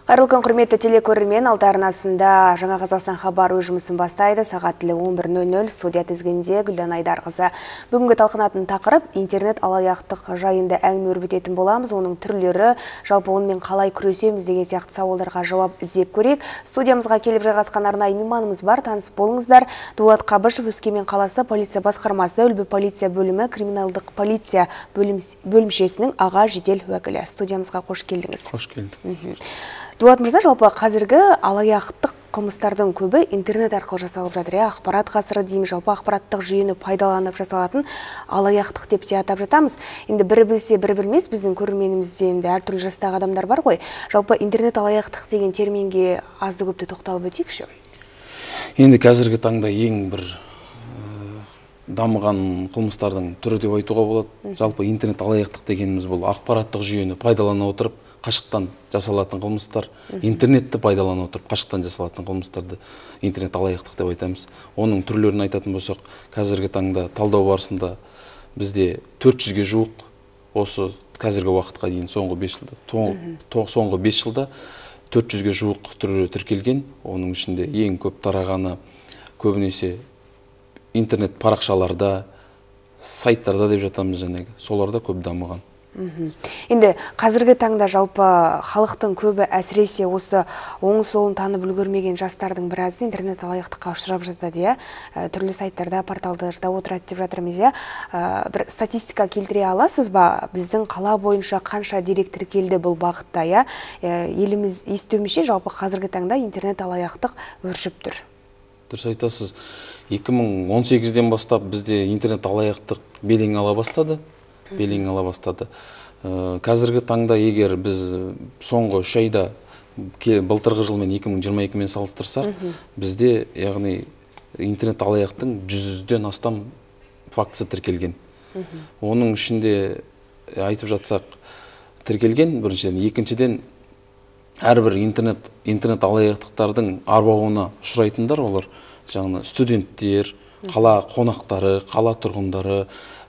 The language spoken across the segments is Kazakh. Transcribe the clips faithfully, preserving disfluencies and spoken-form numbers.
Қайырлы күн, құрметті телекөрермен, Алтай арнасында Жаңа Қазақстан хабары өз жұмысын бастайды. Сағат он бір нөл нөл студия тізгінде Гүлдан Айдарқызы. Бүгінгі талқынатын тақырып интернет алаяқтық жайында әңгіме өрбітетін боламыз. Оның түрлері, жалпы онымен қалай күресеміз деген сияқты сауалдарға жауап іздеп көрейік. Студиямызға келіп жайғасқан арнайы мейманымыз бар, таныс болыңыздар. Дулат Қабышев, Өскемен қаласы полиция басқармасы, Үлбі полиция бөлімі, криминалдық полиция бөлімшесінің аға жедел уәкілі. Студиямызға қош келдіңіз. Қош келдік. Дулат мырза, жалпы қазіргі алаяқтық қылмыстардың көбі интернет арқылы жасалып жатыр. Ақпарат ғасыры дейміз, жалпы ақпараттық жүйені пайдаланып жасалатын алаяқтық деп те атап жатамыз. Енді бірі білсе, бірі білмес, біздің көрерменімізде енді әртүрлі жастағы адамдар бар ғой. Жалпы интернет алаяқтық деген терминге азды көпті тоқталып өтейікші. Енді қазіргі таңда ең бір дамыған қылмыстардың түрі деп айтуға болады. Жалпы интернет алаяқтық дегеніміз бұл ақпараттық жүйені пайдалана отырып қашықтан жасалатын қылмыстар, интернетті пайдалана отырып қашықтан жасалатын қылмыстарды интернет алаяқтық деп айтамыз. Оның түрлерін айтатын болсақ, қазіргі таңда талдау барысында бізде төрт жүзге жуық осы қазіргі уақытқа дейін соңғы бес жылда соңғы бес жылда төрт жүзге жуық түрі тіркелген. Оның ішінде ең көп тарағаны көбінесе интернет парақшаларда, сайттарда деп жатамыз, жәнегі соларда көп дамыған. Енді қазіргі таңда жалпы халықтың көбі әсіресе осы оң солын танып үлгермеген жастардың біразы интернет алаяқтыққа ұшырап жатады, түрлі сайттарда, порталдарда отырады деп жатырмыз. Бір статистика келтіре аласыз ба? Біздің қала бойынша қанша дерек тіркелді бұл бағытта? Еліміз естуімізше жалпы қазіргі таңда интернет алаяқтық өршіп тұр. Дұрыс айтасыз. екі мың он сегізден бастап бізде интернет алаяқтық белең ала бастады. белең ала бастады. Қазіргі таңда егер біз соңғы үш айда былтырғы жылмен екі мың жиырма екімен салыстырсақ, бізде яғни интернет алаяқтың жүзден астам фактісі тіркелген. Оның ішінде айтып жатсақ тіркелген біріншіден, екіншіден әрбір интернет интернет алаяқтықтардың арбауына ұшырайтындар олар жаңағы студенттер, қала қонақтары, қала тұрғындары,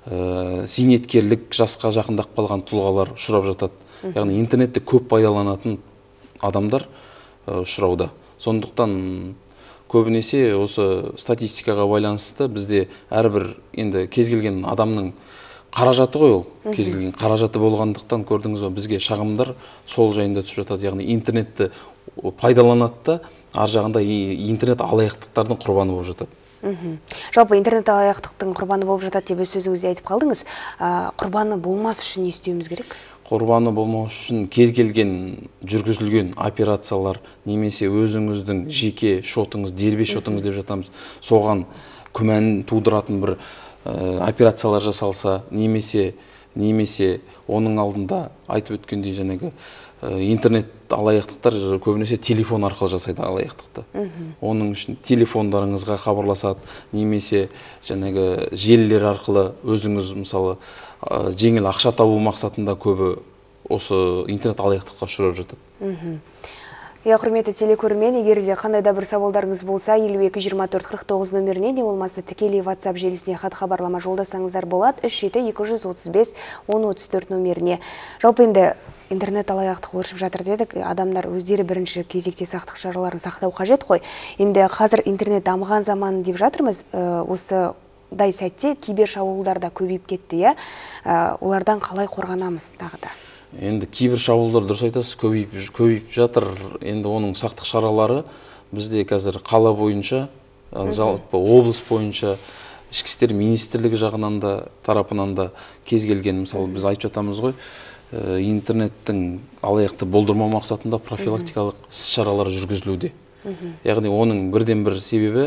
зейнеткерлік жасқа жақындап қалған тұлғалар ұшырап жатады. Яғни интернетті көп пайдаланатын адамдар ұшырауда. Сондықтан көбінесе осы статистикаға байланысты бізде әрбір енді кез келген адамның қаражаты ғой ол. Кез келген қаражаты болғандықтан көрдіңіз бе, бізге шағымдар сол жайында түсіп жатады. Яғни интернетті пайдаланады да, ар жағында интернет алаяқтықтардың құрбаны болып жатады. Жалпы интернет алаяқтықтың құрбаны болып жатады деп өз сөзіңізде айтып қалдыңыз. Құрбаны болмас үшін не істеуіміз керек? Құрбаны болмас үшін кез келген жүргізілген операциялар, немесе өзіңіздің жеке шотыңыз, дербес шотыңыз деп жатамыз, соған күмән тудыратын бір операциялар жасалса, немесе немесе оның алдында айтып өткендей жаңағы интернет алаяқтықтар көбінесе телефон арқылы жасайды алаяқтықты. Оның үшін телефондарыңызға хабарласады, немесе жаңағы желілер арқылы өзіңіз мысалы жеңіл ақша табу мақсатында көбі осы интернет алаяқтыққа ұшырап жатады. Я құрметті телекөрермен, егер де қандай да бір сауалдарыңыз болса, елу екі жиырма төрт қырық тоғыз нөміріне, не болмаса тікелей WhatsApp желісіне хат хабарлама жолдасаңыздар болады, үш жеті екі жүз отыз бес он отыз төрт нөміріне. Жалпы енді интернет алаяқтық өршіп жатыр дедік, адамдар өздері бірінші кезекте сақтық шараларын сақтау қажет қой. Енді қазір интернет дамыған заман деп жатырмыз, осы дай сәтте кибер шабуылдар да көбейіп кетті, олардан қалай қорғанамыз тағы да? Енді кибер шабуылдар дұрыс айтасыз, көбейіп, көбейіп жатыр. Енді оның сақтық шаралары бізде қазір қала бойынша, жалпы облыс бойынша, ішкі істер министрлігі жағынан да, тарапынан да кез келген, мысалы біз айтып жатамыз ғой, интернеттің алаяқты болдырмау мақсатында профилактикалық іс-шаралар жүргізілуде. Яғни оның бірден бір себебі,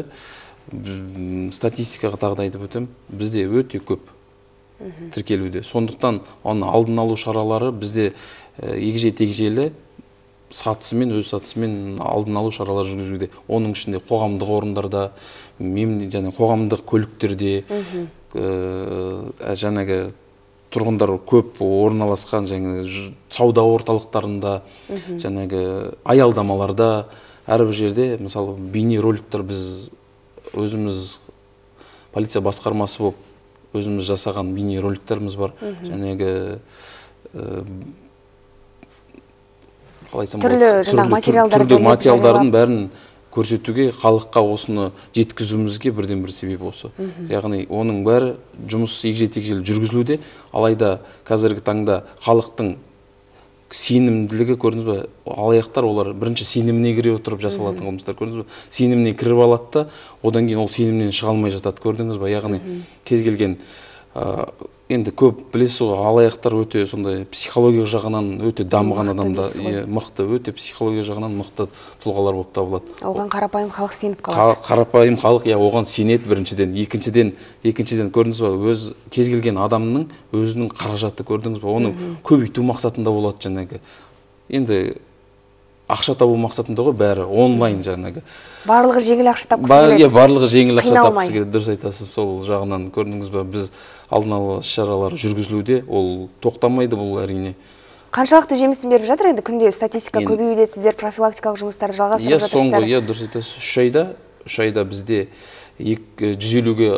статистикаға тағы да айтып өтем, бізде өте көп тіркелуде. Сондықтан оны алдын алу шаралары бізде егжей-тегжейлі сатысымен, өз сатысымен алдын алу шаралар жүргізуде. Оның ішінде қоғамдық орындарда, және қоғамдық көліктерде, жаңағы тұрғындар көп орналасқан жаңағы сауда орталықтарында, жаңағы аялдамаларда, әрбір жерде мысалы бейне роликтер біз өзіміз полиция басқармасы болып өзіміз жасаған бейне роликтеріміз бар. Жәнегі қалайсам түрлі жаңағы материалдарды түрлі материалдардың бәрін көрсетуге, халыққа осыны жеткізуімізге бірден бір себеп осы. Яғни оның бәрі жұмыс егжей-тегжейлі жүргізілуде, алайда қазіргі таңда халықтың сенімділігі, көрдіңіз бе, алаяқтар олар бірінші сеніміне кіре отырып жасалатын қылмыстар, көрдіңіз бе, сеніміне кіріп алады да, одан кейін ол сенімнен шыға алмай жатады, көрдіңіз бе, яғни кез келген енді көп білесіз ғой, алаяқтар өте сондай психология жағынан өте дамыған адамдар, мықты, өте психология жағынан мықты тұлғалар болып табылады. Оған қарапайым халық сеніп қалады. Қарапайым халық, я оған сенеді біріншіден, екіншіден, екіншіден көрдіңіз бе, өз кез келген адамның өзінің қаражаты, көрдіңіз бе, оның көбейту мақсатында болады жаңағы. Енді ақша табу мақсатында ғой бәрі онлайн жаңағы. Барлығы жеңіл ақша тапқысы келеді. Барлығы жеңіл ақша тапқысы келеді, дұрыс айтасыз. Сол жағынан көрдіңіз бе, біз алдын ала іс-шаралар жүргізілуде, ол тоқтамайды бұл әрине. Қаншалықты жемісін беріп жатыр енді күнде статистика көбеюде, сіздер профилактикалық жұмыстарды жалғастырып жатырсыздар? Соңғы, иә, дұрыс айтасыз. Үш айда, үш айда бізде жүз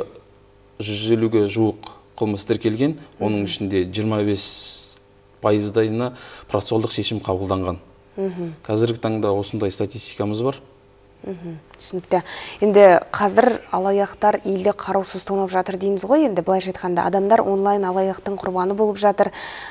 елуге жуық қылмыс тіркелген, оның ішінде жиырма бес пайыздайына процессуалдық шешім қабылданған. Қазіргі таңда осындай статистикамыз бар. Түсінікті. Енді қазір алаяқтар елде қараусыз тонап жатыр дейміз ғой, енді былайша айтқанда адамдар онлайн алаяқтың құрбаны болып жатыр,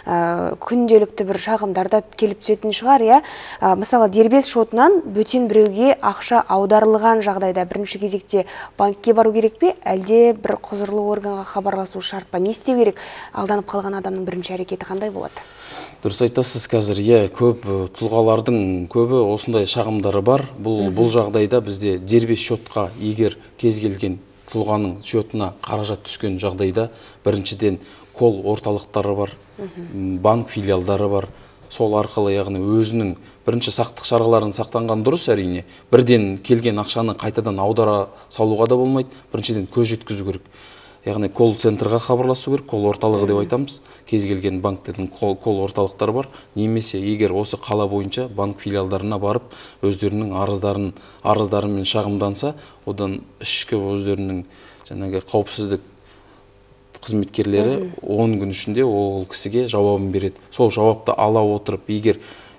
күнделікті бір шағымдарда келіп түсетін шығар, иә. Мысалы, дербес шотынан бөтен біреуге ақша аударылған жағдайда бірінші кезекте банкке бару керек пе, әлде бір құзырлы органға хабарласу шарт па? Не істеу керек? Алданып қалған адамның бірінші әрекеті қандай болады? Дұрыс айтасыз, қазір иә, көп тұлғалардың көбі осындай шағымдары бар. Бұл бұл жағдайда бізде дербес шотқа егер кез келген тұлғаның шотына қаражат түскен жағдайда біріншіден кол орталықтары бар, банк филиалдары бар. Сол арқылы, яғни өзінің бірінші сақтық шараларын сақтанған дұрыс әрине. Бірден келген ақшаны қайтадан аудара салуға да болмайды. Біріншіден көз жеткізу керек. Яғни колл-центрға хабарласу керек, колл орталығы деп айтамыз. Кез келген банктердің колл орталықтары бар. Немесе егер осы қала бойынша банк филиалдарына барып, өздерінің арыздарын, арыздарымен шағымданса, одан ішкі өздерінің жаңағы қауіпсіздік қызметкерлері он күн ішінде ол кісіге жауабын береді. Сол жауапты ала отырып, егер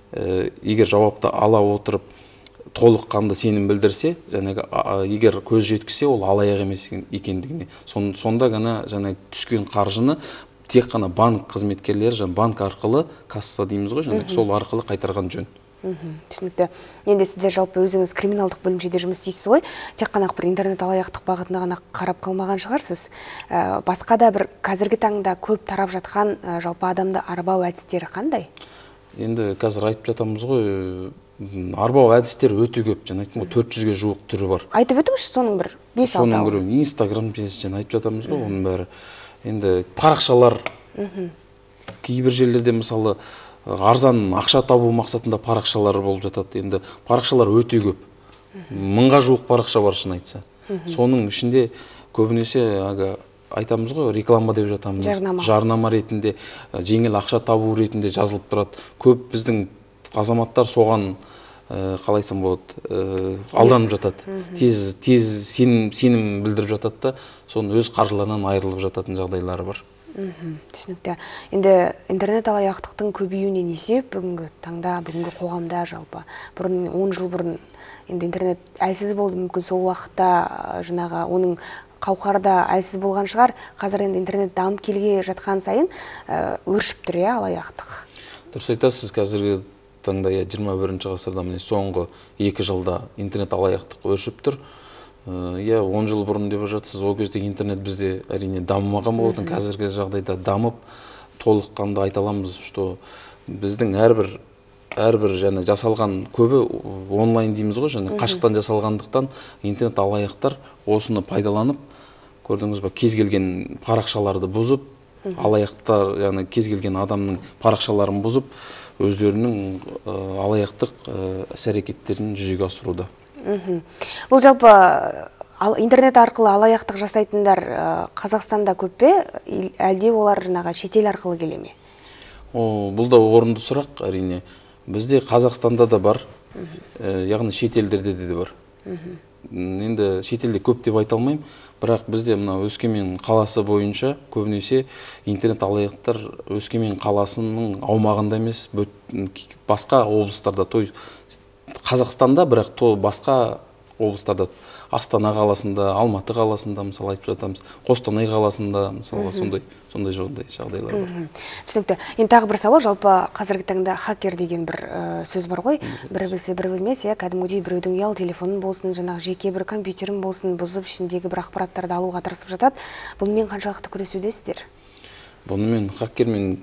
егер жауапты ала отырып толыққанды сенім білдірсе, жаңағы егер көз жеткісе, ол алаяқ емес екендігіне. Сонда ғана жаңағы түскен қаржыны тек қана банк қызметкерлері, жаңағы банк арқылы, касса дейміз ғой, жаңағы сол арқылы қайтарған жөн. Түсінікті. Енді сіздер жалпы өзіңіз криминалдық бөлімшеде жұмыс істейсіз ғой, тек қана бір интернет алаяқтық бағытына ғана қарап қалмаған шығарсыз. Басқа да бір қазіргі таңда көп тарап жатқан жалпы адамды арбау әдістері қандай? Енді қазір айтып жатамыз ғой, арбау әдістер өте көп, жаңа айттым ғой, төрт жүзге жуық түрі бар. Айтып өтіңізші соның бір бес алтауын. Соның бірі Инстаграм жаңа айтып жатамыз ғой, оның бәрі. Енді парақшалар, кейбір жерлерде мысалы арзан ақша табу мақсатында парақшалар болып жатады. Енді парақшалар өте көп. Мыңға жуық парақша бар шын айтса. Соның ішінде көбінесе айтамыз ғой, реклама деп жатамыз. Жарнама ретінде, жеңіл ақша табу ретінде жазылып тұрады. Көп біздің азаматтар соған қалайсам болады, алданып жатады. Тез тез сенім білдіріп жатады да, соның өз қаржыларынан айырылып жататын жағдайлары бар. Түсінікті. Енді интернет алаяқтықтың көбеюіне не себеп бүгінгі таңда, бүгінгі қоғамда жалпы? Бұрын он жыл бұрын енді интернет әлсіз болды, мүмкін сол уақытта жаңағы оның қауқарда әлсіз болған шығар. Қазір енді интернет дамып келге жатқан сайын өршіп тұр, иә, алаяқтық. Дұрыс айтасыз, қазіргі таңда жиырма бірінші ғасырда міне соңғы екі жылда интернет алаяқтық өршіп тұр. Иә, он жыл бұрын деп жатсыз, ол кезде интернет бізде әрине дамымаған болатын. Қазіргі жағдайда дамып, толыққанды айта аламыз, что біздің әрбір әрбір және жасалған көбі онлайн дейміз ғой, және қашықтан жасалғандықтан интернет алаяқтар осыны пайдаланып, көрдіңіз ба, кез келген парақшаларды бұзып, алаяқтар, яғни кез келген адамның парақшаларын бұзып, өздерінің алаяқтық іс-әрекеттерін жүзеге асыруда. Бұл жалпы интернет арқылы алаяқтық жасайтындар Қазақстанда көп пе, әлде олар жаңағы шетел арқылы келе ме? Бұл да орынды сұрақ, әрине. Бізде Қазақстанда да бар, яғни шетелдерде де бар. Енді шетелде көп деп айта алмаймын. Бірақ бізде мына Өскемен қаласы бойынша көбінесе интернет алаяқтар Өскемен қаласының аумағында емес, басқа облыстарда, той Қазақстанда, бірақ то басқа облыстарда, Астана қаласында, Алматы қаласында мысалы айтып жатамыз, Қостанай қаласында мысалы сондай сондай жағдайлар бар. Түсінікті. Енді тағы бір сауал, жалпы қазіргі таңда хакер деген бір сөз бар ғой. Бірі білсе, бірі білмесе, кәдімгідей біреудің ұялы телефонын болсын, жаңағы жеке бір компьютерін болсын, бұзып ішіндегі бір ақпараттарды алуға тырысып жатады. Бұнымен қаншалықты күресудесіздер? Бұнымен хакермен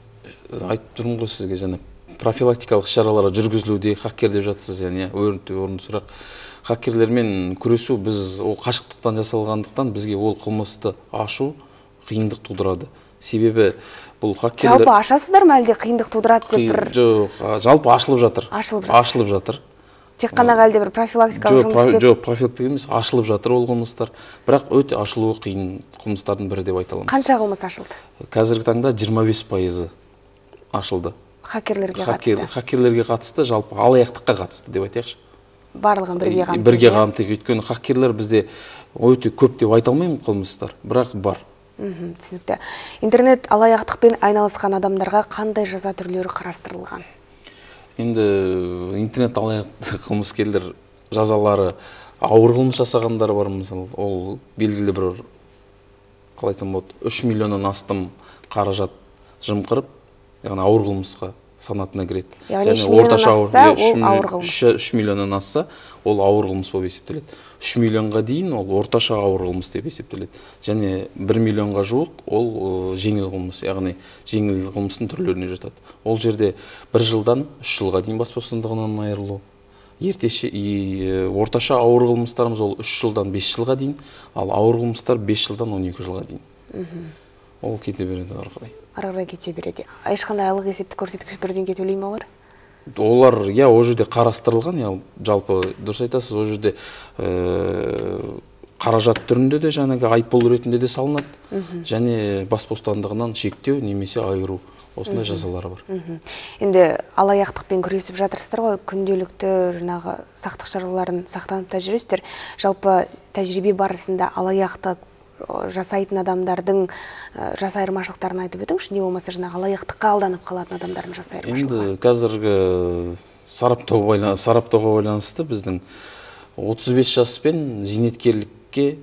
айтып тұрмын ғой сізге, жаңа профилактикалық шаралар жүргізілуде, хакер деп жатсыз, яғни орынды орынды сұрақ. Хакерлермен күресу біз ол қашықтықтан жасалғандықтан бізге ол қылмысты ашу қиындық тудырады. Себебі бұл хакерлер... Жалпы ашасыздар ма әлде қиындық тудырады деп бір... Жоқ, жалпы ашылып жатыр. Ашылып жатыр. Ашылып жатыр. Тек қана әлде бір профилактикалық жұмыс істеп... Жоқ, профилактикалық емес, ашылып жатыр ол қылмыстар. Бірақ өте ашылуы қиын қылмыстардың бірі деп айта аламыз. Қанша қылмыс ашылды? Қазіргі таңда жиырма бес пайызы ашылды. Хакерлерге қатысты. Хакерлерге қатысты, жалпы алаяқтыққа қатысты деп айтайықшы. Барлығын бірге қамтиды. Бірге қамтиды. Өйткені хакерлер бізде өте көп деп айта алмаймын қылмыстар, бірақ бар. Түсінікті. Интернет алаяқтықпен айналысқан адамдарға қандай жаза түрлері қарастырылған? Енді интернет алаяқтық қылмыскерлер жазалары ауыр қылмыс жасағандар бар, мысалы, ол белгілі бір, қалай айтсам болады, үш миллионнан астам қаражат жымқырып, яғни ауыр қылмысқа санатына кіреді. Яғни үш миллионнан асса, ол ауыр қылмыс. үш миллионнан асса, ол ауыр қылмыс болып есептеледі. үш миллионға дейін ол орташа ауыр қылмыс деп есептеледі. Және бір миллионға жуық ол жеңіл қылмыс, яғни жеңіл қылмыстың түрлеріне жатады. Ол жерде бір жылдан үш жылға дейін бас бостандығынан айырылу. Ертеше орташа ауыр қылмыстарымыз ол үш жылдан бес жылға дейін, ал ауыр қылмыстар бес жылдан он екі жылға дейін. Ол кете береді ары қарай. Ары қарай кете береді. Ешқандай айлық есептік көрсеткіш бірден кетелей ме олар? Олар, я, ол жерде қарастырылған, я, жалпы дұрыс айтасыз, ол жерде қаражат түрінде де, жаңағы айыппұл ретінде де салынады, және бас бостандығынан шектеу немесе айыру, осындай жазалары бар. Енді алаяқтықпен күресіп жатырсыздар ғой, күнделікті жаңағы сақтық шараларын сақтанып та жүресіздер. Жалпы тәжірибе барысында алаяқтық жасайтын адамдардың жас айырмашылықтарын айтып өтіңізші, не болмаса жаңағы алаяқтыққа алданып қалатын адамдардың жас айырмашылығы? Енді қазіргі сараптауға байланысты біздің отыз бес жаспен зейнеткерлікке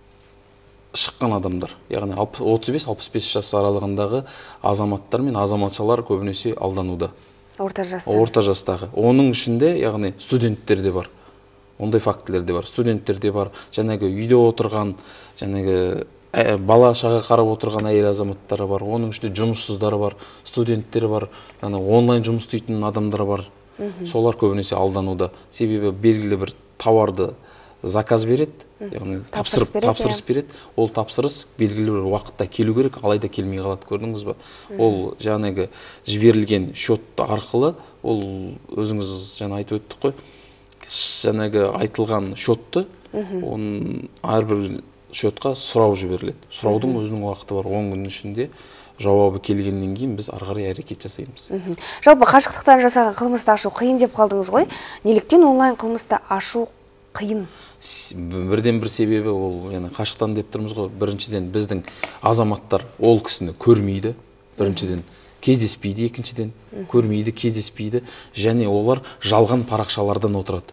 шыққан адамдар, яғни отыз бес алпыс бес жас аралығындағы азаматтар мен азаматшалар көбінесе алдануда. Орта жаста. Орта жастағы. Оның ішінде, яғни студенттер де бар. Ондай фактілер де бар. Студенттер де бар. Жаңағы үйде отырған, жаңағы бала шаға қарап отырған әйел азаматтары бар. Оның ішінде жұмыссыздар бар, студенттер бар, яғни онлайн жұмыс істейтін адамдар бар. Солар көбінесе алдануда. Себебі белгілі бір тауарды заказ береді, яғни тапсырыс береді. Ол тапсырыс белгілі бір уақытта келу керек, алайда келмей қалады, көрдіңіз ба? Ол жаңағы жіберілген счет арқылы, ол өзіңіз жаңа айтып өттік қой, жаңағы айтылған счетты, оның әрбір счетқа сұрау жіберіледі. Сұраудың өзінің уақыты бар, он күн ішінде жауабы келгеннен кейін біз ары қарай әрекет жасаймыз. Жалпы қашықтықтан жасаған қылмысты ашу қиын деп қалдыңыз ғой. Неліктен онлайн қылмысты ашу қиын? Бірден бір себебі ол, яғни қашықтан деп тұрмыз ғой, біріншіден біздің азаматтар ол кісіні көрмейді, біріншіден кездеспейді, екіншіден көрмейді, кездеспейді, және олар жалған парақшалардан отырады.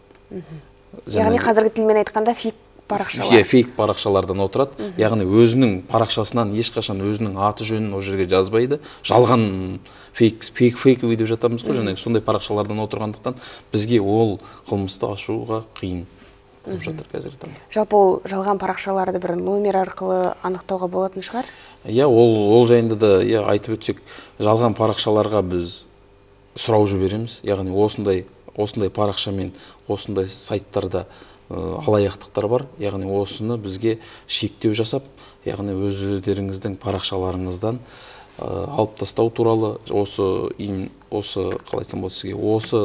Яғни қазіргі тілмен айтқанда фейк парақшалар. Фейк парақшалардан отырады, яғни өзінің парақшасынан ешқашан өзінің аты жөнін ол жерге жазбайды, жалған фейк фейк деп жатамыз ғой, және сондай парақшалардан отырғандықтан бізге ол қылмысты ашуға қиын болып жатыр қазіргі таңда. Жалпы ол жалған парақшаларды бір номер арқылы анықтауға болатын шығар? Иә, ол жайында да айтып өтсек, жалған парақшаларға біз сұрау жібереміз, яғни осындай осындай парақшамен, осындай сайттарда алаяқтықтар бар, яғни осыны бізге шектеу жасап, яғни өздеріңіздің парақшаларыңыздан алып тастау туралы, осы осы қалай айтсам болады сізге, осы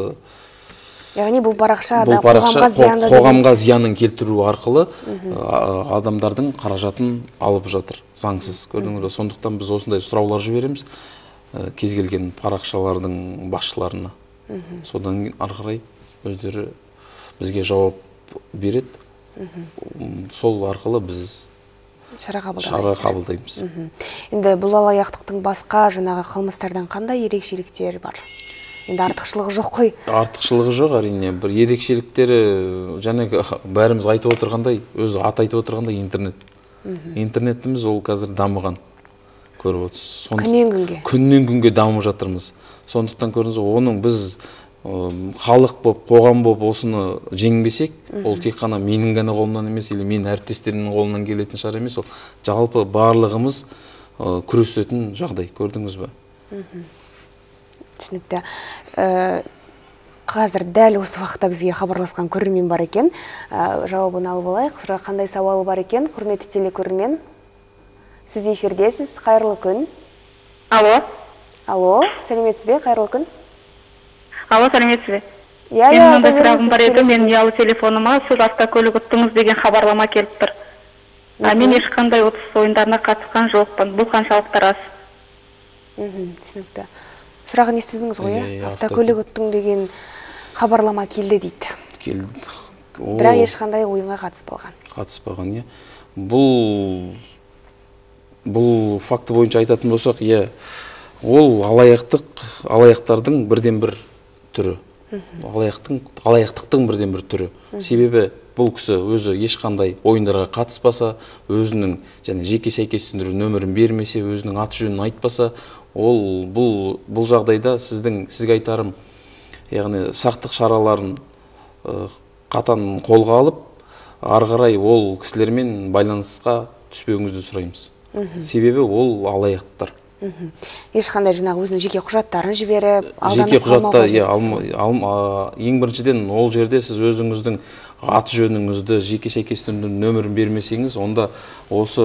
яғни бұл парақша да қоғамға зиянды, қоғамға зиянын келтіру арқылы адамдардың қаражатын алып жатыр, заңсыз, көрдіңіз бе? Сондықтан біз осындай сұраулар жібереміз кез келген парақшалардың басшыларына. Содан кейін ары қарай өздері бізге жауап береді. Сол арқылы біз шара шара қабылдаймыз. Енді бұл алаяқтықтың басқа жаңағы қылмыстардан қандай ерекшеліктері бар? Енді артықшылығы жоқ қой. Артықшылығы жоқ, әрине. Бір ерекшеліктері жаңағы бәріміз айтып отырғандай, өзі ат айтып отырғандай интернет. Интернетіміз ол қазір дамыған. Көріп отырсыз. Күннен күнге. Күннен күнге дамып жатырмыз. Сондықтан көрдіңіз, оның біз халық боп, қоғам боп осыны жеңбесек, ол тек қана менің ғана қолымнан емес, или менің әріптестерімнің қолынан келетін шара емес, ол жалпы барлығымыз күресетін жағдай. Көрдіңіз бе? Түсінікті. Қазір дәл осы уақытта бізге хабарласқан көрермен бар екен. Жауабын алып алайық. Сұрақ қандай сауалы бар екен? Құрметті телекөрермен, сіз эфирдесіз. Қайырлы күн. Алло. Алло, сәлеметсіз бе? Қайырлы күн. Алло, сәлеметсіз бе? Иә, иә, мынандай сұрағым бар еді. Мен ұялы телефоныма сіз автокөлік ұттыңыз деген хабарлама келіп тұр. Мен ешқандай ұтыс ойындарына қатысқан жоқпын. Бұл қаншалықты рас? Түсінікті. Сұрағын естідіңіз ғой, автокөлік ұттың деген хабарлама келді дейді. Келді. Бірақ ешқандай ойынға қатыспаған. Қатыспаған, иә. Бұл бұл факты бойынша айтатын болсақ, иә, ол алаяқтық, алаяқтардың бірден бір түрі. Алаяқтың, алаяқтықтың бірден бір түрі. Себебі бұл кісі өзі ешқандай ойындарға қатыспаса, өзінің және жеке сәйкес түсіндіру нөмірін бермесе, өзінің аты жөнін айтпаса, ол бұл бұл жағдайда сіздің сізге айтарым, яғни сақтық шараларын қатаң қолға алып, ары қарай ол кісілермен байланысқа түспеуіңізді сұраймыз. Себебі ол алаяқтар. Ешқандай жаңағы өзінің жеке құжаттарын жіберіп, жеке құжатта, ең біріншіден ол жерде сіз өзіңіздің аты жөніңізді, жеке сәйкес нөмірін бермесеңіз, онда осы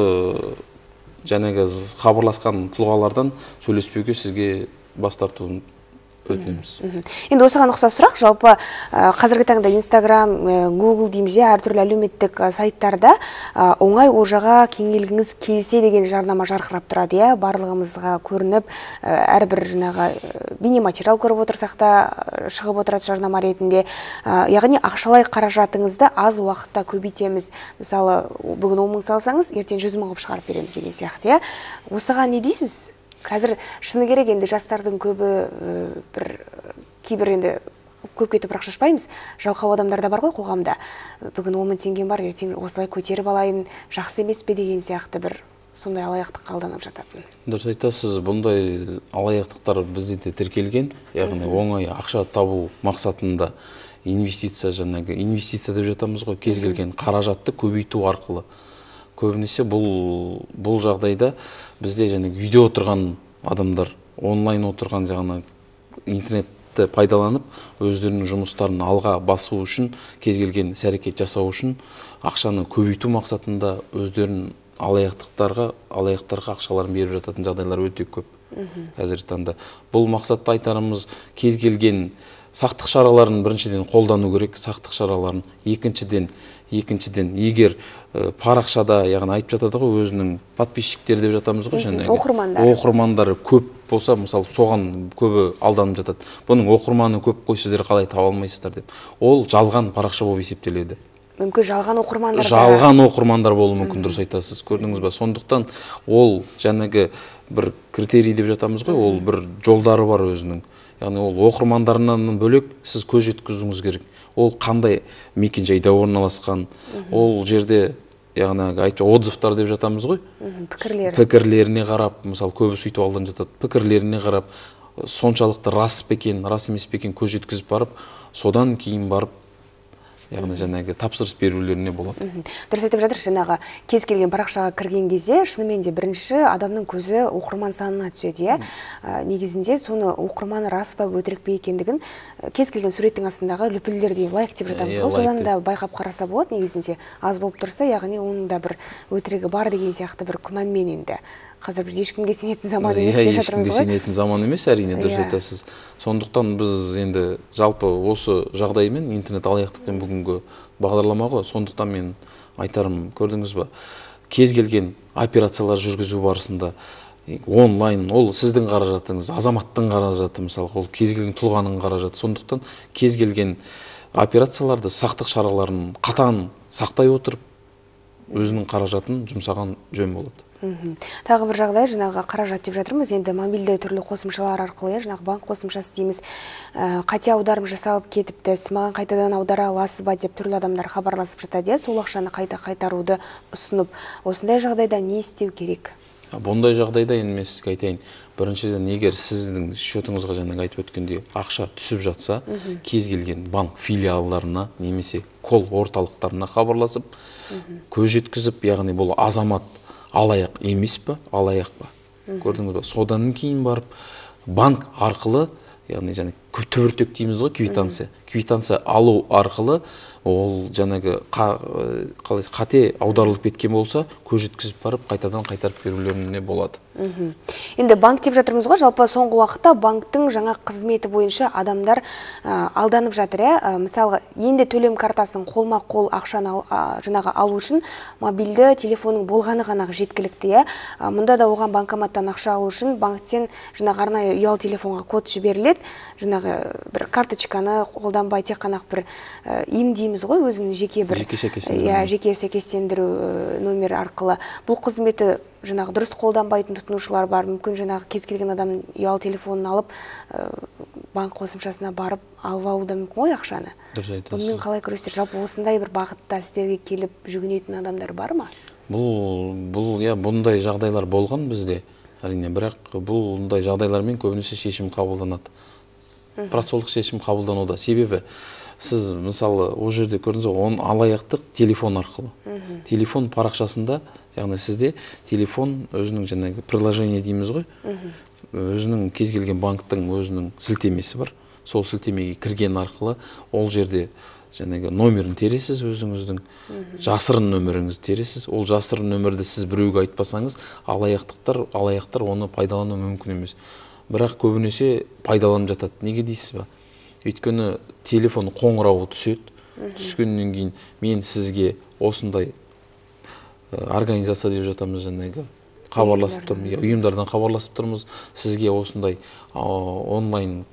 жаңағы хабарласқан тұлғалардан сөйлеспеуге сізге бас тартуын өтінеміз. Енді осыған ұқсас сұрақ, жалпы қазіргі таңда Инстаграм, Google дейміз, әртүрлі әлеуметтік сайттарда оңай олжаға кенелгіңіз келсе деген жарнама жарқырап тұрады, иә, барлығымызға көрініп, әрбір жаңағы бейнематериал көріп отырсақ та шығып отырады жарнама ретінде. Яғни ақшалай қаражатыңызды аз уақытта көбейтеміз. Мысалы, бүгін он мың салсаңыз, ертең жүз мың қылып шығарып береміз деген сияқты, иә. Осыған не дейсіз? Қазір шыны керек, енді жастардың көбі бір кейбір енді көп кетіп бірақ шашпаймыз. Жалқау адамдар да бар ғой қоғамда. Бүгін он мың теңгем бар, ертең осылай көтеріп алайын, жақсы емес пе деген сияқты бір сондай алаяқтыққа алданып жататын. Дұрыс айтасыз, бұндай алаяқтықтар бізде де тіркелген, яғни оңай ақша табу мақсатында инвестиция, жаңағы инвестиция деп жатамыз ғой, кез келген қаражатты көбейту арқылы. Көбінесе бұл бұл жағдайда бізде және үйде отырған адамдар, онлайн отырған жаңағы интернетті пайдаланып, өздерінің жұмыстарын алға басу үшін, кез келген іс-әрекет жасау үшін ақшаны көбейту мақсатында өздерін алаяқтықтарға, алаяқтарға ақшаларын беріп жататын жағдайлар өте көп. Қазіргі таңда бұл мақсатта айтарымыз, кез келген сақтық шараларын біріншіден қолдану керек, сақтық шараларын, екіншіден екіншіден егер парақшада, яғни айтып жатады ғой, өзінің подписчиктері деп жатамыз ғой, жаңағы оқырмандары көп болса, мысалы, соған көбі алданып жатады. Бұның оқырманы көп қой, сіздер қалай таба алмайсыздар деп. Ол жалған парақша болып есептеледі. Мүмкін жалған оқырмандар жалған оқырмандар болуы мүмкін, дұрыс айтасыз. Көрдіңіз бе? Сондықтан ол жаңағы бір критерий деп жатамыз ғой, ол бір жолдары бар өзінің. Яғни ол оқырмандарынан бөлек сіз көз жеткізуіңіз керек. Ол қандай мекен-жайда орналасқан, ол жерде, яғни айтып отзывтар деп жатамыз ғой, пікірлеріне қарап, мысалы көбі сөйтіп алдан жатады, пікірлеріне қарап, соншалықты рас пе екен, рас емес пе екен көз жеткізіп барып, содан кейін барып, яғни жаңағы тапсырыс берулеріне болады. Дұрыс айтып жатыр, жаңағы кез келген парақшаға кірген кезде шынымен де бірінші адамның көзі оқырман санына түседі, иә. Негізінде соны оқырманы рас па, өтірік пе екендігін кез келген суреттің астындағы лүпілдердей лайк деп жатамыз ғой, содан да байқап қараса болады. Негізінде аз болып тұрса, яғни оның да бір өтірігі бар деген сияқты бір күмәнмен енді. Қазір біз ешкімге сенетін заман емес деп жатырмыз ғой. Ешкімге сенетін заман емес, әрине, дұрыс айтасыз. Сондықтан біз енді жалпы осы жағдаймен, интернет алаяқтықпен бүгінгі бағдарлама ғой, сондықтан мен айтарым, көрдіңіз бе, кез келген операциялар жүргізу барысында онлайн, ол сіздің қаражатыңыз, азаматтың қаражаты, мысалы, ол кез келген тұлғаның қаражаты. Сондықтан кез келген операцияларды, сақтық шараларын қатаң сақтай отырып, өзінің қаражатын жұмсаған жөн болады. Тағы бір жағдай, жаңағы қаражат деп жатырмыз, енді мобильді түрлі қосымшалар арқылы, жаңағы банк қосымшасы дейміз, қате аударым жасалып кетіпті, сіз маған қайтадан аудара аласыз ба деп түрлі адамдар хабарласып жатады, сол ақшаны қайта қайтаруды ұсынып, осындай жағдайда не істеу керек? Бұндай жағдайда енді мен сізге айтайын, біріншіден егер сіздің счетыңызға жаңағы айтып өткендей ақша түсіп жатса, кез келген банк филиалдарына немесе кол орталықтарына хабарласып, көз жеткізіп, яғни бұл азамат алаяқ емес па, алаяқ па, көрдіңіз ба? Содан кейін барып банк арқылы, яғни жаңа түбіртек дейміз ғой, квитанция, квитанция алу арқылы ол жаңағы қалай қате аударылып кеткен болса, көз жеткізіп барып қайтадан қайтарып берулеріне болады. Енді банк деп жатырмыз ғой, жалпы соңғы уақытта банктың жаңа қызметі бойынша адамдар алданып жатыр, ә? Мысалға, енді төлем картасын қолма-қол ақшаны жаңағы алу үшін мобильді телефонның болғаны ғана жеткілікті, ә? Мұнда да оған банкоматтан ақша алу үшін банктен жаңағы арнайы ұялы телефонға код жіберіледі, жаңағы бір карточканы қолданбай тек қана бір ин дейміз ғой, өзінің жеке бір жеке сәйкестендіру номер арқылы. Бұл қызметі жаңағы дұрыс қолданбайтын тұтынушылар бар, мүмкін жаңағы кез келген адам ұялы телефонын алып банк қосымшасына барып алып алуы мүмкін ғой ақшаны. Бұнымен қалай күрестер? Жалпы осындай бір бағытта сіздерге келіп жүгінетін адамдар бар ма? Бұл бұл я бұндай жағдайлар болған бізде, әрине, бірақ бұндай жағдайлармен көбінесе шешім қабылданады. Процессуалдық шешім қабылдануда. Себебі сіз мысалы ол жерде көрдіңіз ғой, оның алаяқтық телефон арқылы. Телефон парақшасында, яғни сізде телефон өзінің жаңағы приложение дейміз ғой, өзінің кез келген банктың өзінің сілтемесі бар. Сол сілтемеге кірген арқылы ол жерде жаңағы номерін тересіз, өзіңіздің жасырын нөміріңізді тересіз. Ол жасырын нөмірді сіз біреуге айтпасаңыз, алаяқтықтар, алаяқтар оны пайдалану мүмкін емес. Бірақ көбінесе пайдаланып жатады. Неге дейсіз ба? Өйткені телефон қоңырауы түседі. Түскеннен кейін мен сізге осындай организация деп жатамыз, жаңағы хабарласып тұрмыз, ұйымдардан хабарласып тұрмыз, сізге осындай онлайн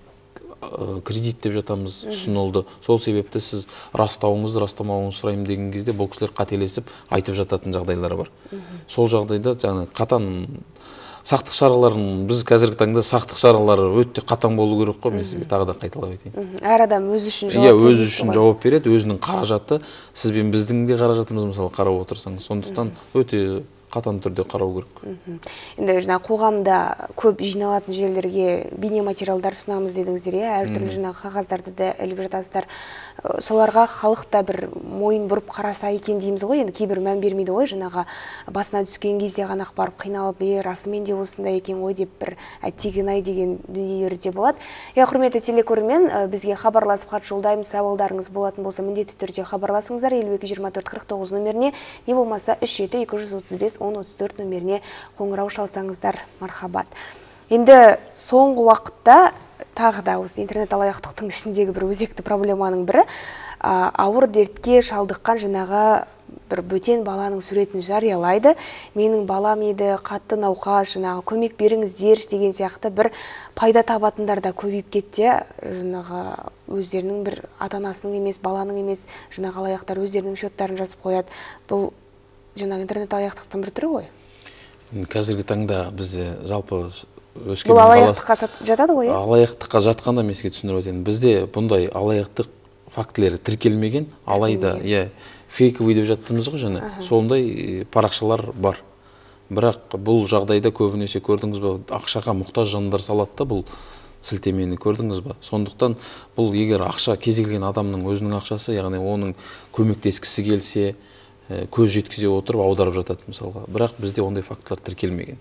кредит деп жатамыз, ұсынылды. Сол себепті сіз растауыңызды, растамауыңызды сұраймын деген кезде бұл кісілер қателесіп айтып жататын жағдайлары бар. Сол жағдайда жаңа қатаң сақтық шараларын, біз қазіргі таңда сақтық шаралары өте қатаң болу керек қой, мен сізге тағы да қайталап айтайын. Әр адам өз үшін жауап береді. Иә, өзі үшін жауап береді, өзінің қаражаты, сіз бен біздің де қаражатымыз мысалы қарап отырсаңыз, сондықтан өте қатаң түрде қарау керек. Енді жаңа қоғамда көп жиналатын жерлерге бейне материалдар ұсынамыз дедіңіздер, әртүрлі жаңа қағаздарды да іліп жатасыздар. Соларға халық та бір мойын бұрып қараса екен дейміз ғой, енді кейбір мән бермейді ғой, жаңаға басына түскен кезде ғана барып қиналып, е, расымен де осындай екен ғой деп бір әттеген-ай деген дүниелер де болады. Е, құрметті телекөрермен, бізге хабарласып хат жолдаймыз, сауалдарыңыз болатын болса, міндетті түрде хабарласыңыздар елу екі жиырма төрт қырық тоғыз нөміріне, не болмаса үш жеті екі жүз отыз бес он отыз төрт нөміріне қоңырау шалсаңыздар, мархабат. Енді соңғы уақытта тағы да осы интернет алаяқтықтың ішіндегі бір өзекті проблеманың бірі, ауыр дертке шалдыққан жаңағы бір бөтен баланың суретін жариялайды. Менің балам еді, қатты науқас, жаңағы көмек беріңіздер деген сияқты бір пайда табатындар да көбейіп кетті. Жаңағы өздерінің бір ата-анасының емес, баланың емес, жаңағы алаяқтар өздерінің счеттарын жазып қояды. Бұл жаңағы интернет алаяқтықтың бір түрі ғой. Қазіргі таңда бізде жалпы бұл алаяқтыққа жатады ғой? Алаяқтыққа жатқанда мен сізге түсіндіріп өтейін. Бізде бұндай алаяқтық фактілері тіркелмеген, алайда фейковый деп жаттымыз ғой жаңа, сондай парақшалар бар. Бірақ бұл жағдайда көбінесе көрдіңіз бе, ақшаға мұқтаж жандар салады да бұл сілтемені, көрдіңіз бе? Сондықтан бұл егер ақша кез келген адамның өзінің ақшасы, яғни оның көмектескісі келсе, көз жеткізе отырып аударып жатады мысалға. Бірақ бізде ондай фактылар тіркелмеген.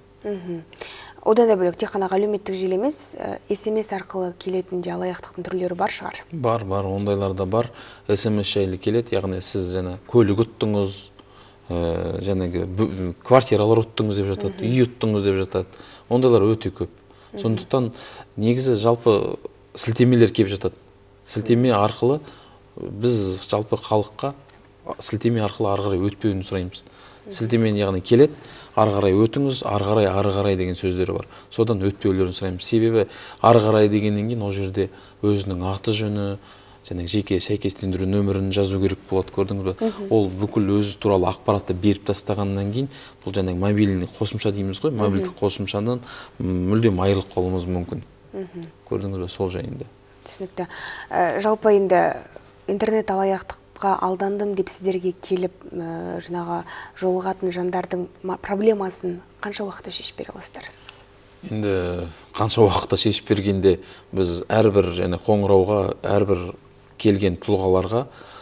Одан да бөлек тек қана әлеуметтік желі емес, эс эм эс арқылы келетін де алаяқтықтың түрлері бар шығар? Бар, бар, ондайлар да бар. эс эм эс жайлы келеді, яғни сіз жаңа көлік ұттыңыз, жаңағы квартиралар ұттыңыз деп жатады, үй ұттыңыз деп жатады. Ондайлар өте көп. Сондықтан негізі жалпы сілтемелер келіп жатады. Сілтеме арқылы біз жалпы халыққа сілтеме арқылы ары қарай өтпеуін сұраймыз. Сілтемен яғни келеді, ары қарай өтіңіз, ары қарай, ары қарай деген сөздері бар. Содан өтпеулерін сұраймыз. Себебі ары қарай дегеннен кейін ол жерде өзінің аты жөні, және жеке сәйкестендіру нөмірін жазу керек болады, көрдіңіз бе? Ол бүкіл өзі туралы ақпаратты беріп тастағаннан кейін, бұл жаңағы мобильный қосымша дейміз ғой, мобильдік қосымшадан мүлдем айырылып қалуымыз мүмкін. Көрдіңіз бе, сол жайында. Түсінікті. Жалпы енді интернет алаяқтыққа алдандым деп сіздерге келіп, жаңағы жолығатын жандардың проблемасын қанша уақытта шешіп бере аласыздар? Енді қанша уақытта шешіп бергенде біз әрбір және қоңырауға, әрбір келген тұлғаларға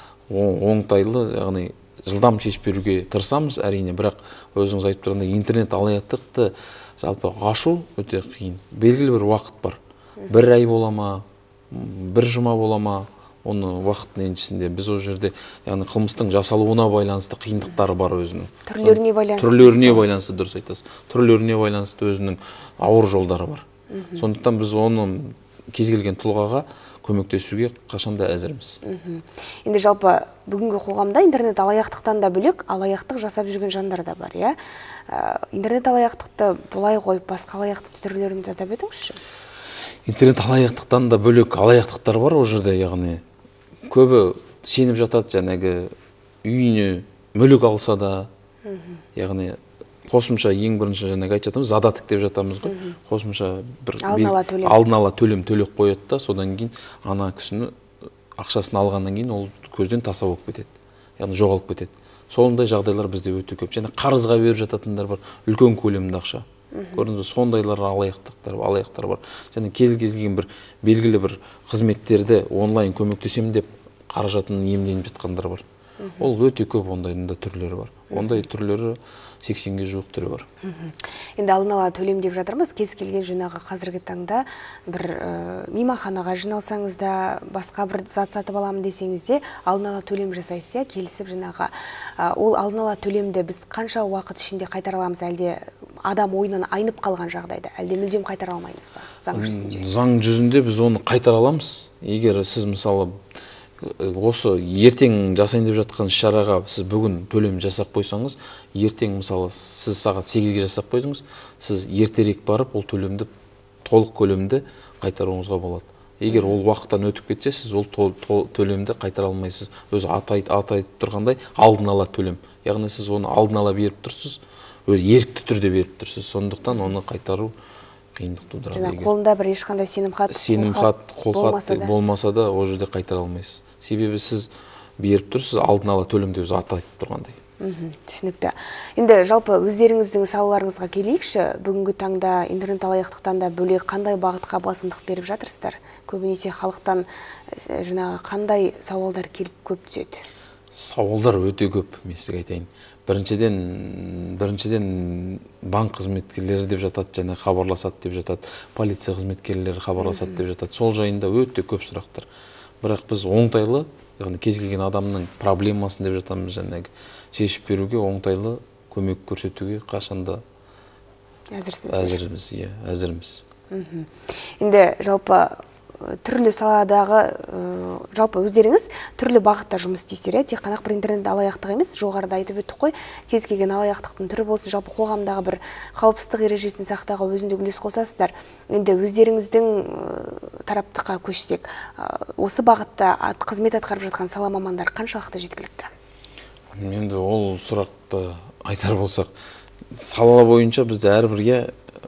оңтайлы, яғни жылдам шешіп беруге тырысамыз, әрине, бірақ өзіңіз айтып тұрғандай интернет алаяқтықты жалпы ашу өте қиын. Белгілі бір уақыт бар. Бір ай бола ма, бір жұма бола ма, оны уақыттың еншісінде біз ол жерде, яғни қылмыстың жасалуына байланысты қиындықтары бар өзінің. Түрлеріне байланысты. Түрлеріне байланысты, дұрыс айтасыз. Түрлеріне байланысты өзінің ауыр жолдары бар. Сондықтан біз оны кез келген тұлғаға көмектесуге қашанда әзірміз. Енді жалпы бүгінгі қоғамда интернет алаяқтықтан да бөлек, алаяқтық жасап жүрген жандар да бар, иә? Интернет алаяқтықты бұлай қойып, басқа алаяқтық түрлерін де атап өтіңізші? Интернет алаяқтықтан да бөлек алаяқтықтар бар ол жерде, яғни көбі сеніп жатады, жаңағы үйіне мүлік алса да, яғни қосымша ең бірінші жаңағы айтып жатамыз, задаток деп жатамыз ғой. Қосымша бір алдын ала төлем төлеп қояды да, содан кейін ана кісіні ақшасын алғаннан кейін ол көзден таса болып кетеді, яғни жоғалып кетеді. Сондай жағдайлар бізде өте көп. Және қарызға беріп жататындар бар, үлкен көлемді ақша. Көрдіңіз бе, сондайлар алаяқтықтар, алаяқтар бар. Және кез келген бір белгілі бір қызметтерді онлайн көмектесем деп қаражатын иемденіп жатқандар бар. Ол өте көп, ондайдың да түрлері бар. Ондай түрлері сексенге жуық түрі бар. Енді алдын ала төлем деп жатырмыз, кез келген жаңағы қазіргі таңда бір мейманханаға жиналсаңыз да, басқа бір зат сатып аламын десеңіз де, алдын ала төлем жасайсыз, келісіп жаңағы. Ол алдын ала төлемді біз қанша уақыт ішінде қайтара аламыз, әлде адам ойынан айнып қалған жағдайда, әлде мүлдем қайтара алмаймыз ба заң жүзінде? Заң жүзінде біз оны қайтара аламыз. Егер сіз мысалы осы ертең жасайын деп жатқан шараға сіз бүгін төлем жасап қойсаңыз, ертең мысалы сіз сағат сегізге жасап қойдыңыз, сіз ертерек барып ол төлемді толық көлемді қайтаруыңызға болады. Егер ол уақыттан өтіп кетсе, сіз ол төлемді қайтара алмайсыз. Өзі атайтып тұрғандай алдын ала төлем. Яғни сіз оны алдын ала беріп тұрсыз, өзі ерікті түрде беріп тұрсыз. Сондықтан оны қайтару қиындық тудырады. Жаңа қолында бір ешқандай сенімхат, сенімхат, қолхат болмаса да ол жерде қайтара алмайсыз. Себебі сіз беріп тұрсыз, алдын ала төлемде өзі атайтып тұрғандай. Түсінікті. Енді жалпы өздеріңіздің салаларыңызға келейікші, бүгінгі таңда интернет алаяқтықтан да бөлек қандай бағытқа басымдық беріп жатырсыздар? Көбінесе халықтан жаңағы қандай сауалдар келіп көп түседі? Сауалдар өте көп, мен сізге айтайын. Біріншіден, біріншіден банк қызметкерлері деп жатады, және хабарласады деп жатады, полиция қызметкерлері хабарласады деп жатады. Сол жайында өте көп сұрақтар. Бірақ біз оңтайлы, яғни кез келген адамның проблемасын деп жатамыз, жаңағы шешіп беруге, оңтайлы көмек көрсетуге қашанда әзірміз, иә, әзірміз. Енді жалпы түрлі саладағы, жалпы өздеріңіз түрлі бағытта жұмыс істейсіздер, тек қана бір интернет алаяқтық емес, жоғарыда айтып өттік қой, кез келген алаяқтықтың түрі болсын, жалпы қоғамдағы бір қауіпсіздік ережесін сақтауға өзіндік үлес қосасыздар. Енді өздеріңіздің тараптыққа көшсек, осы бағытта қызмет атқарып жатқан сала мамандар қаншалықты жеткілікті? Енді ол сұрақты айтар болсақ, сала бойынша бізде әрбірге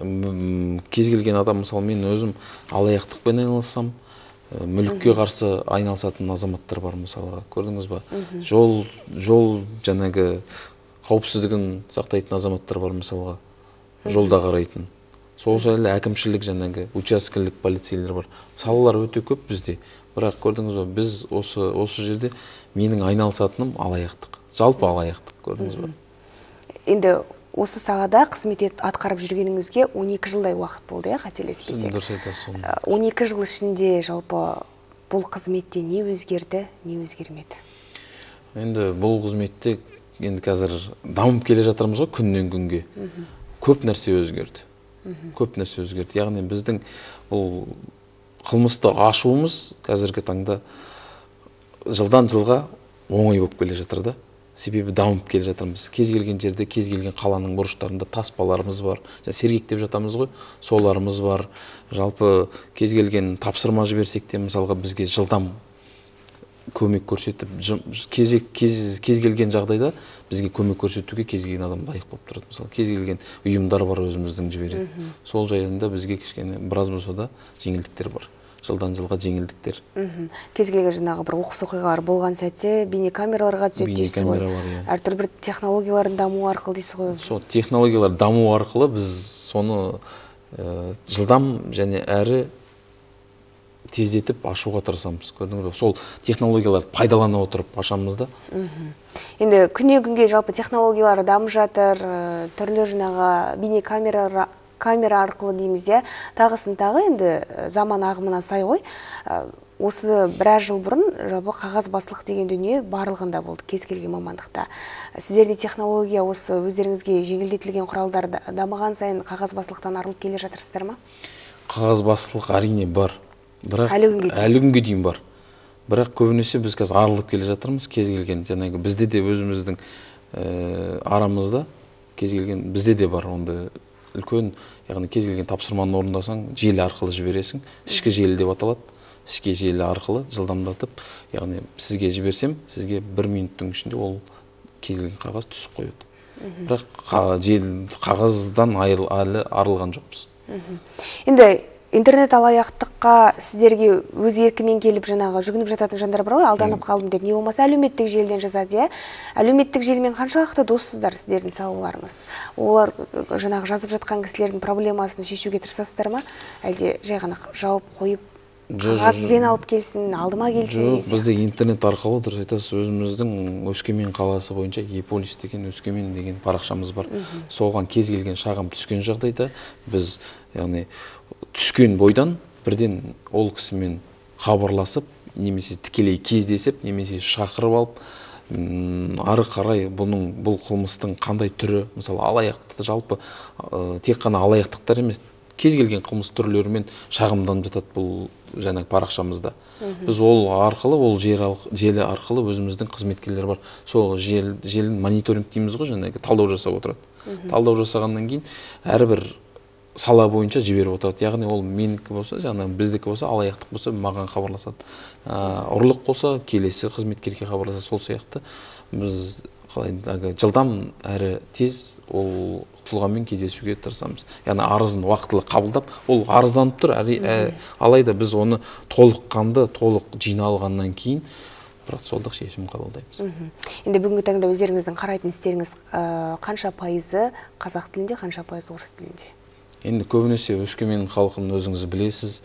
кез келген адам, мысалы мен өзім алаяқтықпен айналыссам, мүлікке қарсы айналысатын азаматтар бар мысалға, көрдіңіз ба? Жол, жол жаңағы қауіпсіздігін сақтайтын азаматтар бар мысалға, жолда қарайтын. Сол жайлы әкімшілік жаңағы учаскелік полицейлер бар. Салалар өте көп бізде. Бірақ көрдіңіз ба, біз осы осы жерде менің айналысатыным алаяқтық. Жалпы алаяқтық, көрдіңіз ба? Енді осы салада қызмет атқарып жүргеніңізге он екі жылдай уақыт болды, иә, қателеспесек. Дұрыс айтасыз. он екі жыл ішінде жалпы бұл қызметте не өзгерді, не өзгермеді? Енді бұл қызметте енді қазір дамып келе жатырмыз ғой, күннен күнге. Көп нәрсе өзгерді. Көп нәрсе өзгерді. Яғни біздің бұл қылмысты ашуымыз қазіргі таңда жылдан жылға оңай болып келе жатыр да. Себебі дамып келе жатырмыз. Кез келген жерде, кез келген қаланың бұрыштарында таспаларымыз бар. Сергек деп жатамыз ғой, соларымыз бар. Жалпы кез келген тапсырма жіберсек те, мысалға бізге жылдам көмек көрсетіп, кез, кез, кез келген жағдайда бізге көмек көрсетуге кез келген адам лайық болып тұрады. Мысалы, кез келген ұйымдар бар өзіміздің жібереді. Сол жайында бізге кішкене біраз болса да жеңілдіктер бар. Жылдан жылға жеңілдіктер. Кез келген жаңағы бір оқыс оқиғалар болған сәтте бейнекамераларға түседі дейсіз ғой. Әртүрлі бір технологиялардың дамуы арқылы дейсіз ғой. Сол технологиялар даму арқылы біз соны ә, жылдам және әрі тездетіп ашуға тырысамыз. Көрдіңіз бе? Сол технологияларды пайдалана отырып ашамыз да. Енді күннен күнге жалпы технологиялар дамып жатыр, түрлі жаңағы бейнекамералар камера арқылы дейміз де, тағысын тағы енді заман ағымына сай ғой. Осы біраз жыл бұрын жалпы қағаз басылық деген дүние барлығында болды, кез келген мамандықта. Сіздерде технология осы өздеріңізге жеңілдетілген құралдар дамыған сайын қағаз басылықтан арылып келе жатырсыздар ма? Қағаз басылық әрине бар, бірақ әлі күнге дейін, әлі күнге дейін бар. Бірақ көбінесе біз қазір арылып келе жатырмыз, кез келген жаңағы бізде де өзіміздің ә, арамызда кез келген бізде де бар онда үлкен, яғни кез келген тапсырманы орындасаң, желі арқылы жібересің. Ішкі желі деп аталады. Ішкі желі арқылы жылдамдатып, яғни сізге жіберсем, сізге бір минуттың ішінде ол кез келген қағаз түсіп қояды. Бірақ қағаздан әлі арылған жоқпыз. Енді интернет алаяқтыққа сіздерге өз еркімен келіп жаңағы жүгініп жататын жандар бар ғой, алданып қалдым деп, не болмаса әлеуметтік желіден жазады, иә. Әлеуметтік желімен қаншалықты доссыздар сіздердің салаларыңыз? Олар жаңағы жазып жатқан кісілердің проблемасын шешуге тырысасыздар ма? Әлде жай ғана жауып қойып, қағазбен алып келсін, алдыма келсін? Жоқ, бізде интернет арқылы, дұрыс айтасыз, өзіміздің Өскемен қаласы бойынша Е-полис деген Өскемен деген парақшамыз бар. Соған кез келген шағым түскен жағдайда біз, яғни түскен бойдан бірден ол кісімен хабарласып, немесе тікелей кездесіп, немесе шақырып алып, ары қарай бұның бұл қылмыстың қандай түрі, мысалы алаяқтықты жалпы тек қана алаяқтықтар емес, кез келген қылмыс түрлерімен шағымданып жатады бұл жаңа парақшамызда. Біз ол арқылы, ол желі арқылы өзіміздің қызметкерлер бар. Сол желін мониторинг дейміз ғой, жаңағы талдау жасап отырады. Талдау жасағаннан кейін әрбір сала бойынша жіберіп отырады. Яғни ол менікі болса, жаңа біздікі болса, алаяқтық болса, маған хабарласады. Ұрлық болса, келесі қызметкерге хабарласады. Сол сияқты біз қалай жылдам әрі тез ол тұлғамен кездесуге тырысамыз. Яғни арызын уақытылы қабылдап, ол арызданып тұр, алайда біз оны толыққанды, толық жиналғаннан кейін процессуалдық шешім қабылдаймыз. Енді бүгінгі таңда өздеріңіздің қарайтын істеріңіз қанша пайызы қазақ тілінде, қанша пайызы орыс тілінде? Енді көбінесе Өскемен халқын өзіңіз білесіз,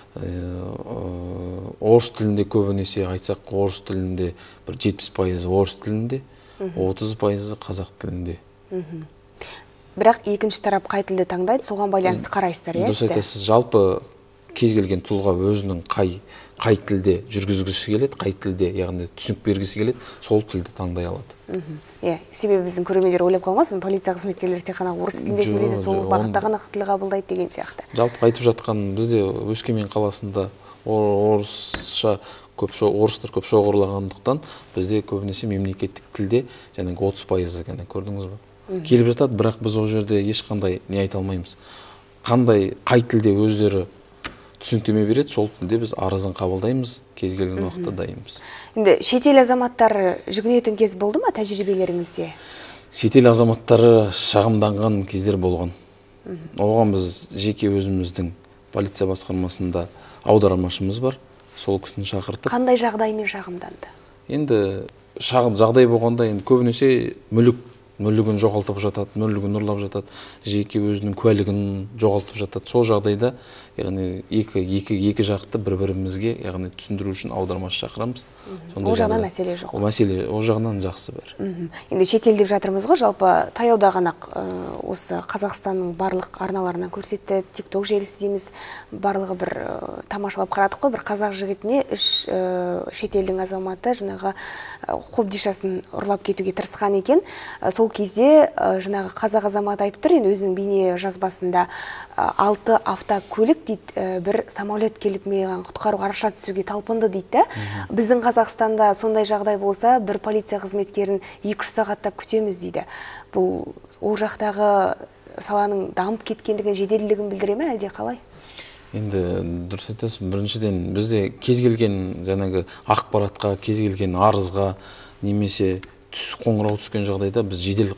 орыс тілінде көбінесе айтсақ, орыс тілінде бір жетпіс пайызы орыс тілінде, отыз пайызы қазақ тілінде. Бірақ екінші тарап қай тілді таңдайды, соған байланысты қарайсыздар, иә? Дұрыс айтасыз, жалпы кез келген тұлға өзінің қай қай тілде жүргізгісі келеді, қай тілде, яғни түсінік бергісі келеді, сол тілді таңдай алады. Иә, себебі біздің көрермендер ойлап қалмасын, полиция қызметкерлері тек қана орыс тілінде сөйлейді, сол бағытта ғана тіл қабылдайды деген сияқты. Жалпы айтып жатқан бізде Өскемен қаласында орысша көп орыстар көп шоғырлағандықтан бізде көбінесе мемлекеттік тілде жаңағы отыз пайызы ғана, көрдіңіз бе? Келіп жатады, бірақ біз ол жерде ешқандай не айта алмаймыз. Қандай қай тілде өздері түсініктеме береді, сол тілде біз арызын қабылдаймыз, кез келген уақытта дайынбыз. Енді шетел азаматтары жүгінетін кез болды ма тәжірибелеріңізде? Шетел азаматтары шағымданған кездер болған. Оған біз жеке өзіміздің полиция басқармасында аудармашымыз бар, сол кісіні шақыртып. Қандай жағдаймен шағымданды? Енді жағдай болғанда енді көбінесе мүлік мүлігін жоғалтып жатады, мүлігін ұрлап жатады, жеке өзінің куәлігін жоғалтып жатады. Сол жағдайда, яғни екі екі екі жақты бір-бірімізге, яғни түсіндіру үшін аудармашы шақырамыз. Ол жағынан мәселе жоқ. Ол мәселе, ол жағынан жақсы бәрі. Енді шетел деп жатырмыз ғой, жалпы таяуда ғана осы Қазақстанның барлық арналарынан көрсетті, TikTok желісі дейміз, барлығы бір тамашалап қарадық қой, бір қазақ жігітіне үш шетелдің азаматы жаңағы қобдишасын ұрлап кетуге тырысқан екен. Сол кезде жаңағы қазақ азаматы айтып тұр, енді өзінің бейне жазбасында алты автокөлік дейді, бір самолет келіп маған құтқаруға араша түсуге талпынды дейді. Біздің Қазақстанда сондай жағдай болса, бір полиция қызметкерін екі-үш сағаттап күтеміз дейді. Бұл ол жақтағы саланың дамып кеткендігін, жеделдігін білдіре ме, әлде қалай? Енді дұрыс айтасыз. Біріншіден бізде кез келген жаңағы ақпаратқа, кез келген арызға немесе түс қоңырау түскен жағдайда біз жедел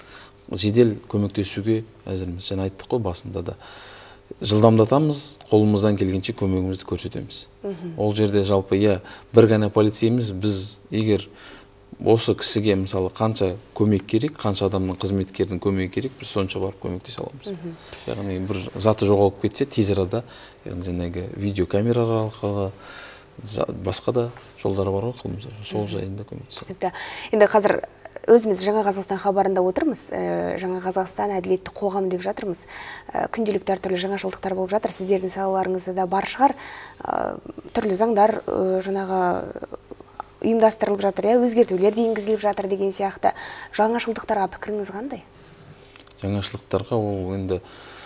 жедел көмектесуге әзірміз. Жаңа айттық қой басында да. Жылдамдатамыз, қолымыздан келгенше көмегімізді көрсетеміз. Ол жерде жалпы иә, бір ғана полицейміз, біз егер осы кісіге мысалы қанша көмек керек, қанша адамның қызметкердің көмегі керек, біз сонша барып көмектесе аламыз. Яғни бір заты жоғалып кетсе, тез арада, яғни жаңағы видеокамера арқылы басқа да жолдары бар ғой қылмыс. Сол жайында көмектесеміз. Түсінікті. Енді қазір өзіміз Жаңа Қазақстан хабарында отырмыз. Жаңа Қазақстан әділетті қоғам деп жатырмыз. Күнделікті әртүрлі жаңашылдықтар болып жатыр. Сіздердің салаларыңызда да бар шығар. Түрлі заңдар жаңағы ұйымдастырылып жатыр, я өзгертулер де енгізіліп жатыр деген сияқты. Жаңашылдықтарға пікіріңіз қандай? Жаңашылдықтарға ол енді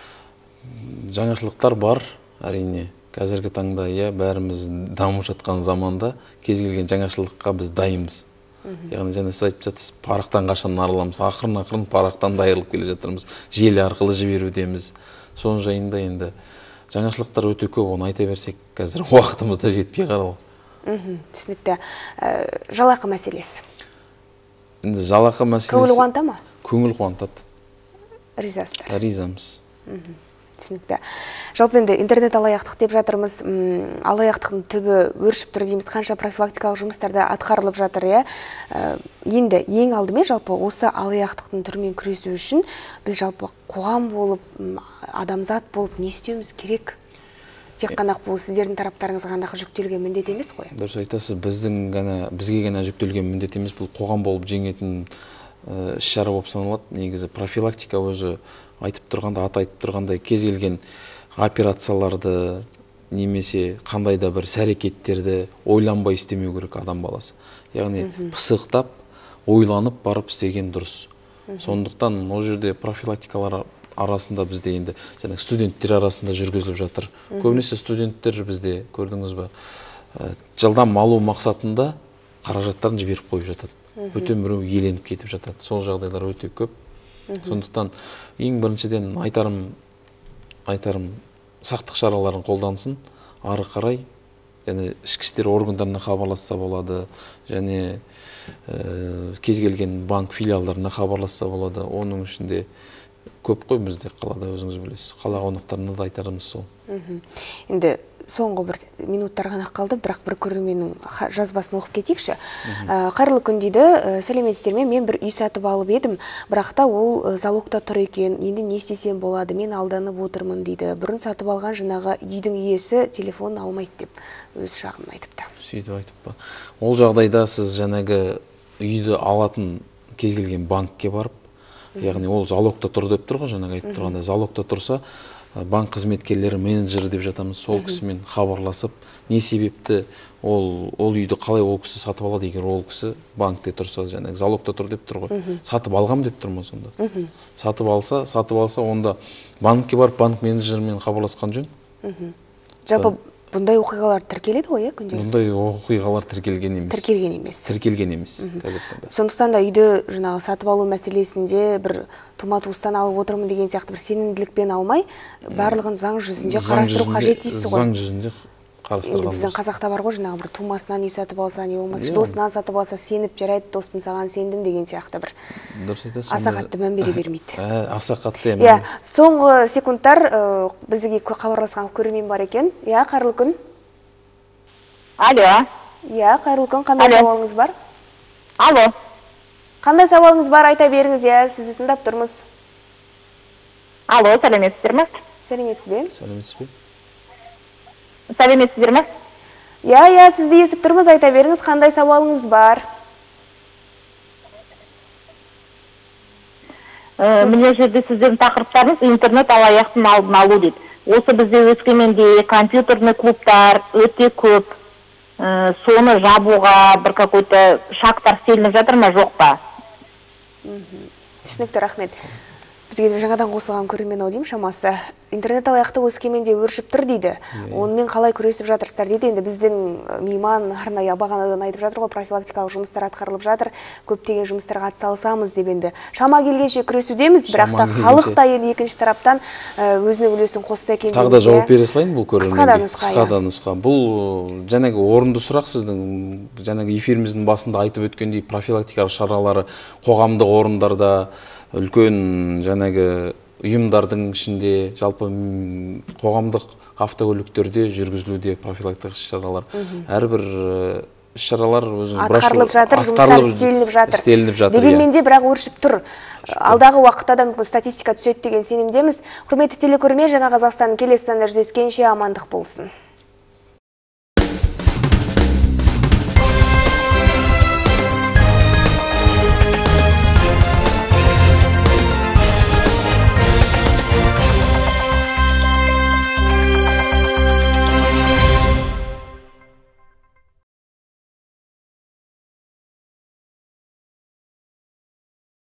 жаңашылдықтар бар, әрине. Қазіргі таңда я бәріміз дамып жатқан заманда кез келген жаңашылдыққа біз дайынбыз. Яғни жаңа сіз айтып жатсыз, парақтан қашан арыламыз, ақырын-ақырын парақтан да айырылып келе жатырмыз, желі арқылы жіберудеміз. Соның жайында енді жаңашылдықтар өте көп, оны айта берсек, қазір уақытымыз да жетпей қалады. Түсінікті. Жалақы мәселесі. Енді жалақы мәселесі. Көңіл қуанта ма? Көңіл қуантады. Ризасыздар. Ризамыз. Түсінікті. Жалпы енді интернет алаяқтық деп жатырмыз. Алаяқтықтың түбі өршіп тұр дейміз. Қанша профилактикалық жұмыстарда атқарылып жатыр, иә. Енді ең алдымен жалпы осы алаяқтықтың түрімен күресу үшін біз жалпы қоғам болып, адамзат болып не істеуіміз керек? Тек қана бұл сіздердің тараптарыңызға ғана жүктелген міндет емес қой. Дұрыс айтасыз, біздің ғана бізге ғана жүктелген міндет емес, бұл қоғам болып жеңетін іс-шара болып саналады. Негізі профилактика өзі айтып тұрғанда, аты айтып тұрғандай кез келген операцияларды немесе қандай да бір іс-әрекеттерді ойланбай істемеу керек адам баласы. Яғни пысықтап, ойланып барып істеген дұрыс. Сондықтан ол жерде профилактикалар арасында бізде енді және студенттер арасында жүргізіліп жатыр. Көбінесе студенттер бізде көрдіңіз бе, жылдам алу мақсатында қаражаттарын жіберіп қойып жатады. Бөтен біреу еленіп кетіп жатады. Сол жағдайлар өте көп. Сондықтан ең біріншіден айтарым, айтарым сақтық шараларын қолдансын, ары қарай және ішкі істер органдарына хабарласса болады, және кез келген банк филиалдарына хабарласса болады. Оның ішінде көп қой бізде қалада, өзіңіз білесіз. Қала қонақтарына да айтарымыз сол. Енді соңғы бір минуттар ғана қалды, бірақ бір көрерменнің жазбасын оқып кетейікші. Қайырлы күн дейді, сәлеметсіздер ме, мен бір үй сатып алып едім, бірақ та ол залогта тұр екен, енді не істесем болады, мен алданып отырмын дейді. Бұрын сатып алған жаңағы үйдің иесі телефонын алмайды деп өз шағымын айтыпты. Сөйтіп айтып па. Ол жағдайда сіз жаңағы үйді алатын кез келген банкке барып, яғни ол залогта тұр деп тұр ғой, жаңағы айтып тұрғанда, залогта тұрса, банк қызметкерлері, менеджері деп жатамыз, сол кісімен хабарласып, не себепті ол ол үйді қалай ол кісі сатып алады, егер ол кісі банкте тұрса, жаңағы залогта тұр деп тұр ғой. Сатып алғам деп тұр ма сонда? Сатып алса, сатып алса, онда банкке барып, банк менеджерімен хабарласқан жөн. Жалпы бұндай оқиғалар тіркеледі ғой, иә, күнделікті? Бұндай оқиғалар тіркелген емес. Тіркелген емес. Тіркелген емес. Сондықтан да үйді жаңағы сатып алу мәселесінде бір тума-туыстан алып отырмын деген сияқты бір сенімділікпен алмай, барлығын заң жүзінде қарастыру қажет дейсіз ғой. Заң жүзінде қарастырған. Енді біздің қазақта бар ғой, жаңағы бір тумасынан үй сатып алса, не болмаса, досынан сатып алса, сеніп жарайды, достым саған сендім деген сияқты бір. Дұрыс айтасыз. Аса қатты мән бере бермейді. Аса қатты. Иә, соңғы секундтар бізге хабарласқан көрермен бар екен. Иә, қайырлы күн. Алло. Иә, қайырлы күн. Қандай сауалыңыз бар? Алло. Қандай сауалыңыз бар, айта беріңіз, иә, сізді тыңдап тұрмыз. Алло, сәлеметсіздер ме? Сәлеметсіз бе? Сәлеметсіз бе? Сәлеметсіздер ме? Иә, иә, сізді естіп тұрмыз, айта беріңіз, қандай сауалыңыз бар? Міне жерде сіздердің тақырыптарыңыз интернет алаяқтың алдын алу дейді. Осы бізде Өскеменде компьютерный клубтар өте көп. Соны жабуға бір какой-то шақтар істелініп жатыр ма, жоқ па? Түсінікті, рахмет. Бізге жаңадан қосылған көрермен ау деймін шамасы. Интернет алаяқтық өскеменде өршіп тұр дейді. Онымен қалай күресіп жатырсыздар дейді. Енді біздің мейман арнайы бағанадан айтып жатыр ғой, профилактикалық жұмыстар атқарылып жатыр. Көптеген жұмыстарға атсалысамыз деп енді. Шама келгенше күресудеміз, бірақ та халық та енді екінші тараптан өзінің үлесін қосса екен. Тағы да жауап бере салайын бұл көрерменге. Қысқа да нұсқа. Бұл жаңағы орынды сұрақ сіздің жаңағы эфиріміздің басында айтып өткендей профилактикалық шаралары қоғамдық орындарда, үлкен жаңағы ұйымдардың ішінде, жалпы қоғамдық автокөліктерде жүргізілуде профилактикалық шаралар. Әрбір іс-шаралар атқарылып жатыр, жұмыстар істелініп жатыр. Істелініп жатыр. Дегенмен де бірақ өршіп тұр. Алдағы уақытта да мүмкін статистика түседі деген сенімдеміз. Құрметті телекөрермен, жаңа Қазақстан келесі таңда жүздескенше амандық болсын.